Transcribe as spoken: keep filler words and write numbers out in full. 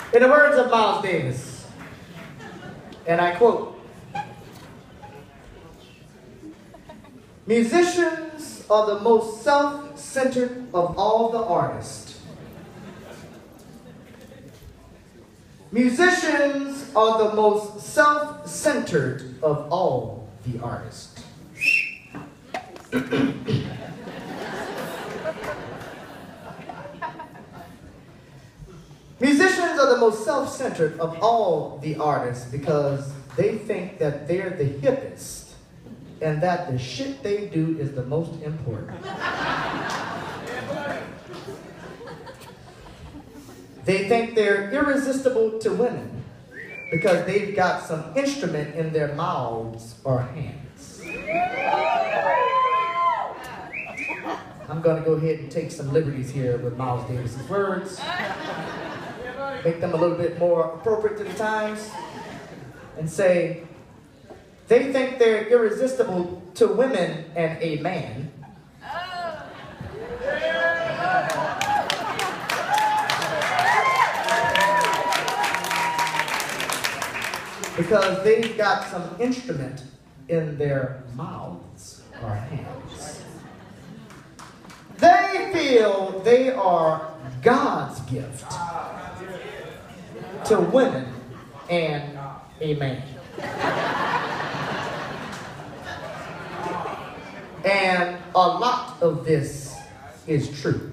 In the words of Miles Davis, and I quote, "Musicians are the most self-centered of all the artists. Musicians are the most self-centered of all the artists." Musicians are the most self-centered of all the artists because they think that they're the hippest and that the shit they do is the most important. They think they're irresistible to women because they've got some instrument in their mouths or hands. I'm going to go ahead and take some liberties here with Miles Davis's words, make them a little bit more appropriate to the times, and say, they think they're irresistible to women and a man. Because they've got some instrument in their mouths or hands. They feel they are God's gift to women and a man. And a lot of this is true.